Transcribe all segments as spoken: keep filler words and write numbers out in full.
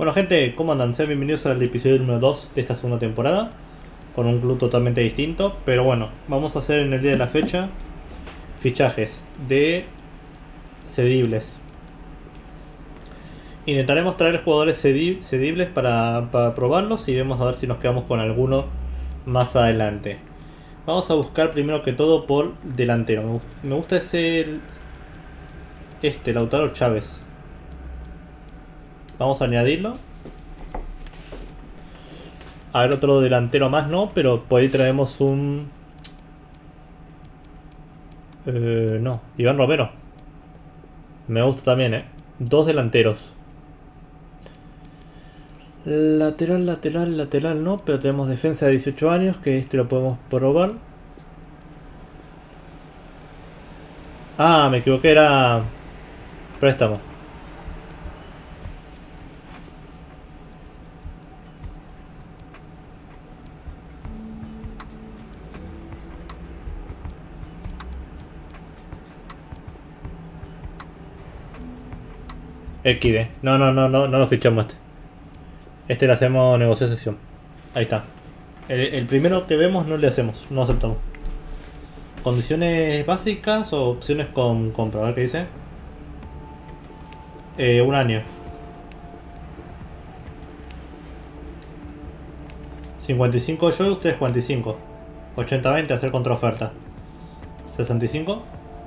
Bueno gente, ¿cómo andan? Sean bienvenidos al episodio número dos de esta segunda temporada, con un club totalmente distinto. Pero bueno, vamos a hacer en el día de la fecha fichajes de cedibles. Intentaremos traer jugadores cedi cedibles para, para probarlos y vemos a ver si nos quedamos con alguno más adelante. Vamos a buscar primero que todo por delantero. Me, gust me gusta ese... Este, Lautaro Chávez. Vamos a añadirlo. A ver, otro delantero más no, pero por ahí traemos un... Eh, no, Iván Romero. Me gusta también, eh. Dos delanteros. Lateral, lateral, lateral no, pero tenemos defensa de dieciocho años, que este lo podemos probar. Ah, me equivoqué, era... préstamo. equis de. No, no, no, no, no lo fichamos este. Este le hacemos negociación. Ahí está. El, el primero que vemos no le hacemos, no aceptamos. Condiciones básicas o opciones con compra. A ver qué dice. Eh, un año. cincuenta y cinco yo, ustedes cuarenta y cinco. ochenta veinte, hacer contraoferta. sesenta y cinco.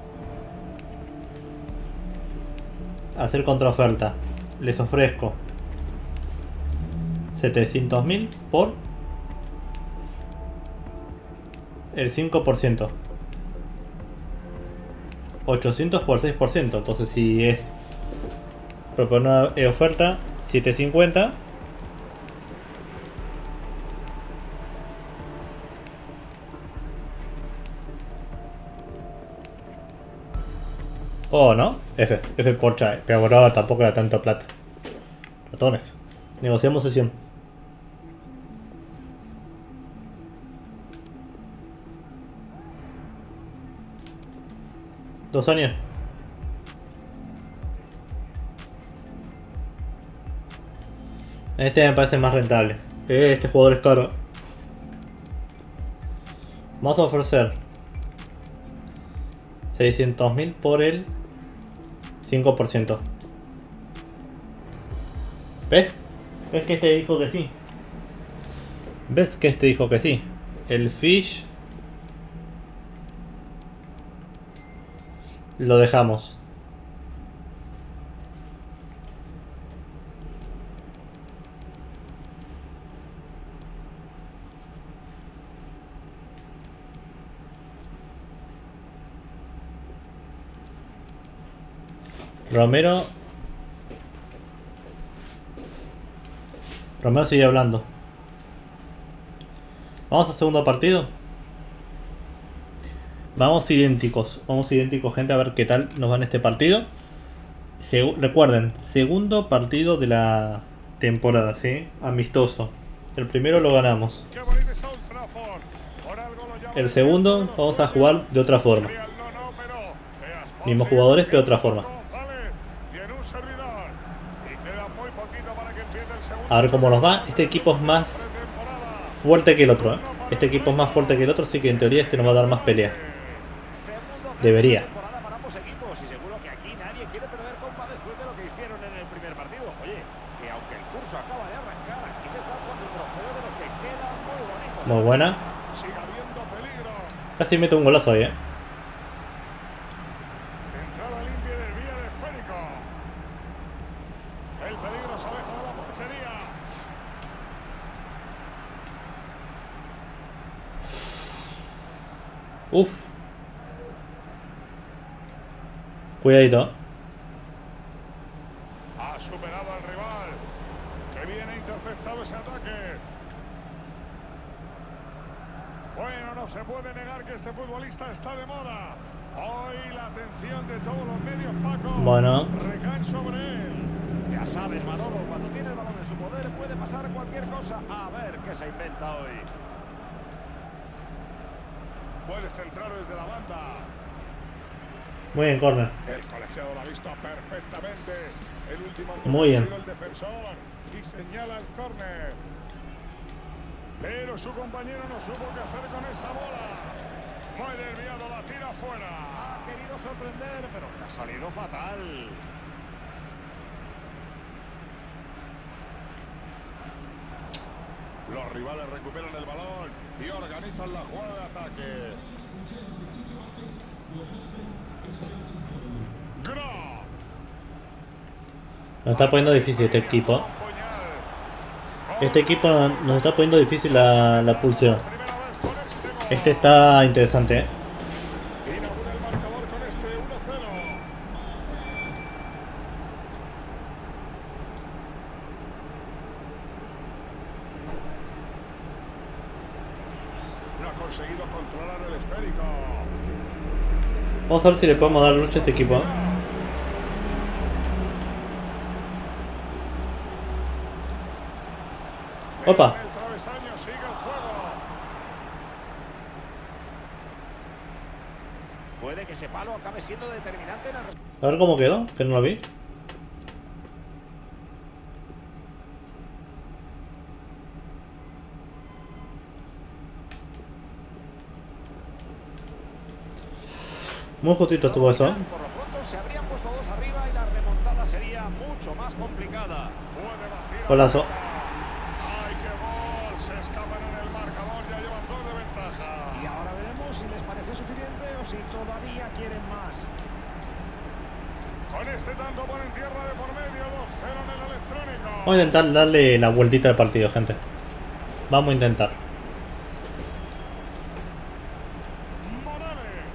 Hacer contraoferta. Les ofrezco setecientos mil por el cinco por ciento. ochocientos por seis por ciento. Entonces si es proponer una oferta setecientos cincuenta. Oh, ¿no? F, F por Chai. Pero bueno, tampoco era tanto plata. Ratones. Negociamos sesión. Dos años. Este me parece más rentable. Este jugador es caro. Vamos a ofrecer seiscientos mil por el cinco por ciento. ¿Ves? ¿Ves que este dijo que sí? ¿Ves que este dijo que sí? El Fish lo dejamos. Romero. Romero sigue hablando. Vamos al segundo partido. Vamos idénticos. Vamos idénticos, gente, a ver qué tal nos va en este partido. Segu recuerden, segundo partido de la temporada, ¿sí? Amistoso. El primero lo ganamos. El segundo vamos a jugar de otra forma. Mismos jugadores, pero de otra forma. A ver cómo nos va. Este equipo es más fuerte que el otro, ¿eh? Este equipo es más fuerte que el otro, así que en teoría este nos va a dar más pelea. Debería. Muy buena. Casi mete un golazo ahí, ¿eh? Uf. Cuidadito. Ha superado al rival. Que viene interceptado ese ataque. Bueno, no se puede negar que este futbolista está de moda. Hoy la atención de todos los medios, Paco. Bueno. Recaen sobre él. Ya sabes, Manolo, cuando tiene el balón en su poder puede pasar cualquier cosa. A ver qué se inventa hoy. Puedes centrar desde la banda. Muy bien, corner. El colegiado lo ha visto perfectamente. El último Muy bien. El defensor. y señala el córner. Pero su compañero no supo qué hacer con esa bola. Muy desviado, la tira fuera. Ha querido sorprender, pero le ha salido fatal. Los rivales recuperan el balón y organizan la jugada de ataque. ¡Gra! Nos está poniendo difícil este equipo. Este equipo nos está poniendo difícil la, la pulsión. Este está interesante, ¿eh? Inaugura el marcador con este uno cero. No ha conseguido controlar el esférico. Vamos a ver si le podemos dar lucha a este equipo, ¿eh? Opa. El travesaño sigue el juego. Puede que ese palo acabe siendo determinante en la respuesta. A ver cómo quedó, que no lo vi. Muy justito estuvo eso. Por lo pronto se habrían puesto dos arriba y la remontada sería mucho más complicada. Puede batir. Golazo. ¡Ay, qué gol! Se escapan en el marcador, ya llevan dos de ventaja. Y ahora veremos si les parece suficiente o si todavía quieren más. Con este tanto ponen tierra de por medio, dos cero en el electrónico. Vamos a intentar darle la vueltita al partido, gente. Vamos a intentar. Morales.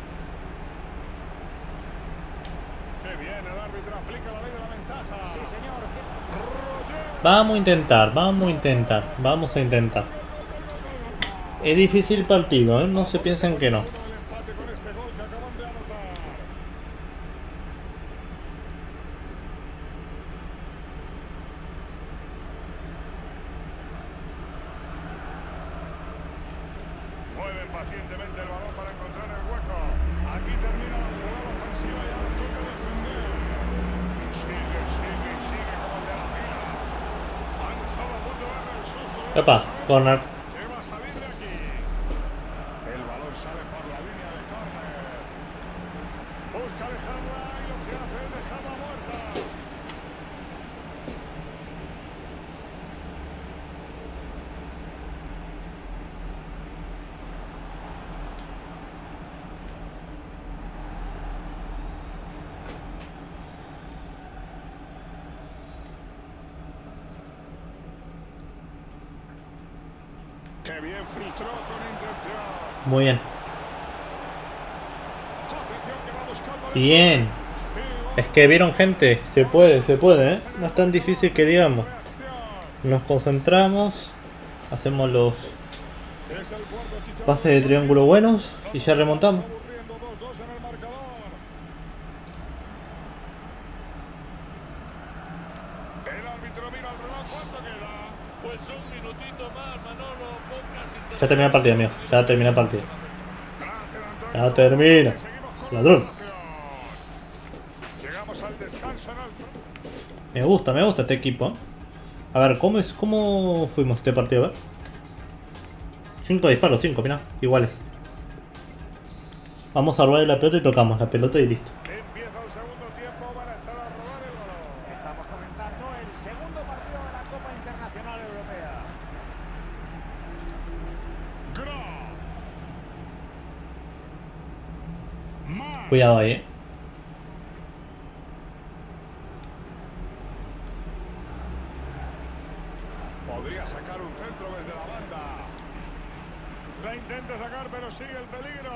Qué bien, el árbitro aplica la ley de la ventaja. Sí, señor. Roger. Vamos a intentar, vamos a intentar, vamos a intentar. Es difícil el partido, ¿eh? No se piensen que no. El empate con este gol que acaban de anotar. Mueven pacientemente el balón para encontrar el hueco. Aquí termina la jugada ofensiva y ahora toca defender. Y sigue, sigue, y sigue como el de la fila. Han estado a punto de darle el susto. Epa, corner. ¿Qué va a salir de aquí? El balón sale por la línea de córner. Busca dejarla y lo que hace es dejarla muerta. Qué bien filtró con intención. Muy bien. Atención que va buscando el Bien. Es que vieron, gente. Se puede, se puede, ¿eh? No es tan difícil que digamos. reacción. Nos concentramos. Hacemos los Es el cuarto chicharro. pases de triángulo buenos. Y ya remontamos. Aburriendo dos dos en el marcador. El árbitro mira el reloj. ¿Cuánto queda? Pues un minutito más, Manolo, pocas Ya termina el partido, amigo. Ya termina el partido. Gracias, Antonio. Ya termina. Seguimos con la Ladrón. prolongación. Llegamos al descanso en el... Me gusta, me gusta este equipo, ¿eh? A ver, ¿cómo es, cómo fuimos este partido? A ver. Cinco disparos, cinco, mira, iguales. Vamos a robar la pelota y tocamos la pelota y listo. Empieza el segundo tiempo, van a echar a rodar el balón. Estamos comentando el segundo partido de la Copa Internacional Europea. Gra. Mar. Cuidado ahí, eh. Podría sacar un centro desde la banda. La intenta sacar, pero sigue el peligro.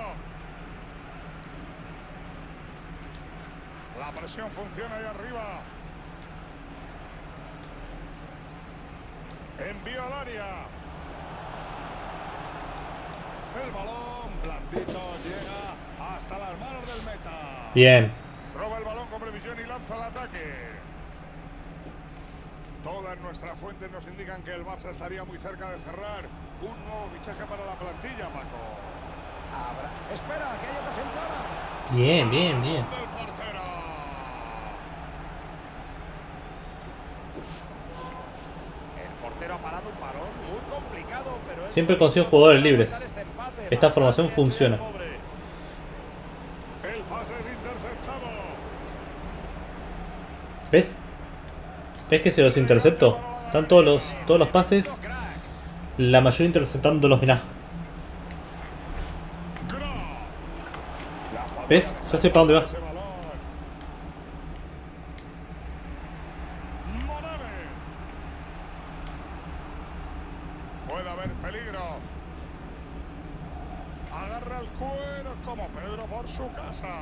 La presión funciona ahí arriba. Envío al área. El balón blandito llega hasta las manos del meta. Bien. Roba el balón con previsión y lanza el ataque. Todas nuestras fuentes nos indican que el Barça estaría muy cerca de cerrar un nuevo fichaje para la plantilla, Paco. Abra. Espera, que hay ocasión clara. Bien, bien, bien. Del portero. portero ha parado un balón muy complicado, pero Siempre consigo jugadores libres. Esta formación funciona. el pase es interceptado. ¿Ves? ¿Ves que se los intercepto? Están todos los, todos los pases, la mayoría interceptándolos, mirá. ¿Ves? Ya sé para dónde va. Puede haber peligro. Agarra el cuero como Pedro por su casa.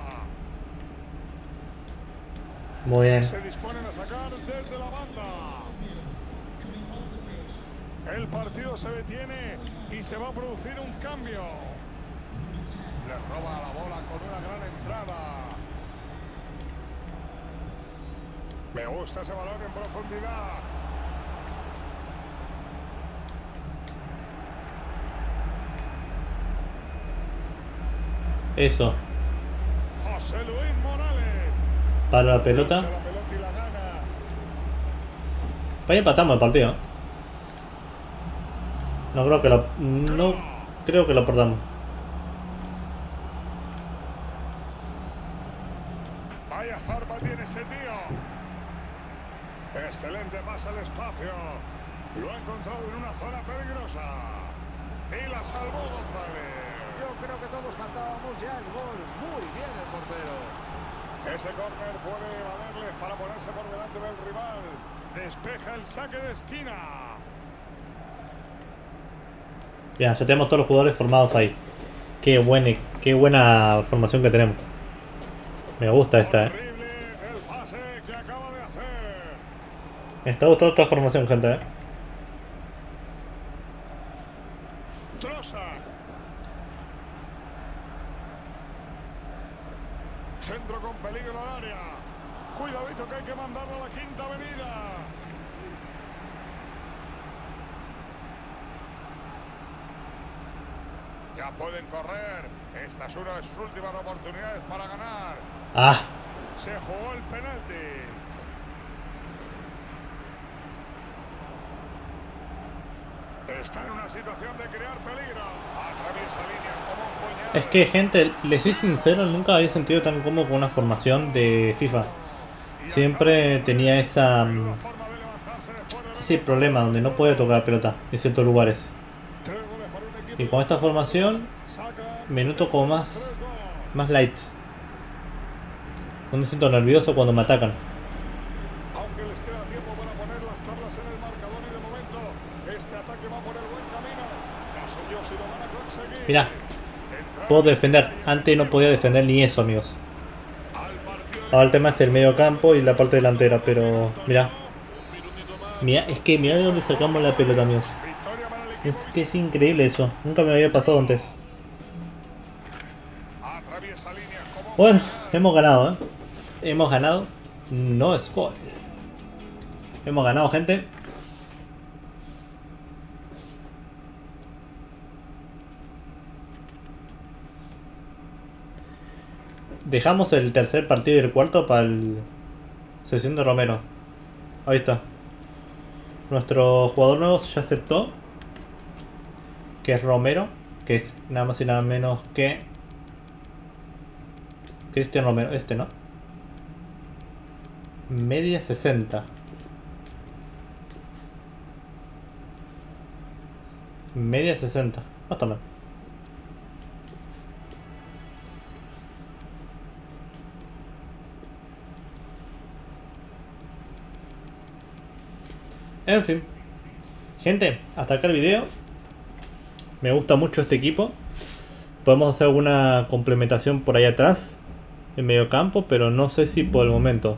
Muy bien. Se disponen a sacar desde la banda. El partido se detiene y se va a producir un cambio. Le roba la bola con una gran entrada. Me gusta ese balón en profundidad. Eso. José Luis Morales. Para la pelota. Echa la pelota y la gana. Ahí empatamos el partido. No creo que lo. No creo que lo perdamos. Vaya zarpa tiene ese tío. Excelente pasa al espacio. Lo ha encontrado en una zona peligrosa. Y la salvó González. Yo creo que todos cantábamos ya el gol. Muy bien el portero. Ese córner puede valerles para ponerse por delante del rival. Despeja el saque de esquina. Ya, ya tenemos todos los jugadores formados ahí. Qué buena, qué buena formación que tenemos. Me gusta esta, eh. Horrible el pase que acaba de hacer. Me está gustando esta formación, gente, eh. Trossard. Centro con peligro al área. Cuidadito que hay que mandarlo a la quinta avenida. Ya pueden correr. Esta es una de sus últimas oportunidades para ganar. Ah, Se jugó el penalti. Está en una situación de crear peligro. Atraviesa líneas como un puñal. es que, gente, les soy sincero, nunca había sentido tan cómodo con una formación de FIFA. Siempre tenía esa, mm, La forma de levantarse después de ver ese problema donde no podía tocar la pelota en ciertos lugares. tres goles para un equipo. Y con esta formación Saca me noto como más, tres dos. más light. No me siento nervioso cuando me atacan. Aunque les queda tiempo para poner las tablas en el marcador y de momento este ataque va por el buen camino. No sé yo si lo van a conseguir. Mirá, puedo defender. Antes no podía defender ni eso, amigos. Al partido Ahora el tema es el medio campo y la parte delantera, pero mirá. Un minutito más. Mirá, es que mirá de dónde sacamos la pelota, amigos. victoria para el equipo. Es que es increíble eso. Nunca me había pasado antes. Atraviesa líneas como un Bueno, puñal. hemos ganado, ¿eh? Hemos ganado. No es gol. Hemos ganado, gente. Dejamos el tercer partido y el cuarto para el sesión de Romero. Ahí está. Nuestro jugador nuevo ya aceptó. Que es Romero. Que es nada más y nada menos que Cristian Romero. Este, ¿no? Media sesenta. Media sesenta. No está mal. En fin. Gente, hasta acá el video. Me gusta mucho este equipo. Podemos hacer alguna complementación por ahí atrás. En medio campo, pero no sé si por el momento.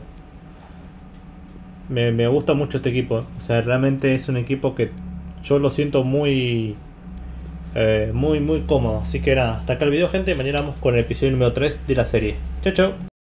Me, me gusta mucho este equipo. O sea, realmente es un equipo que yo lo siento muy... Eh, muy, muy cómodo. Así que nada, hasta acá el video, gente. Mañana vamos con el episodio número tres de la serie. Chao, chao.